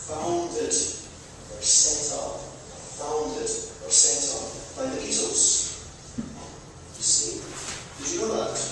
founded or set up, founded or set up by the Beatles. You see? Did you know that?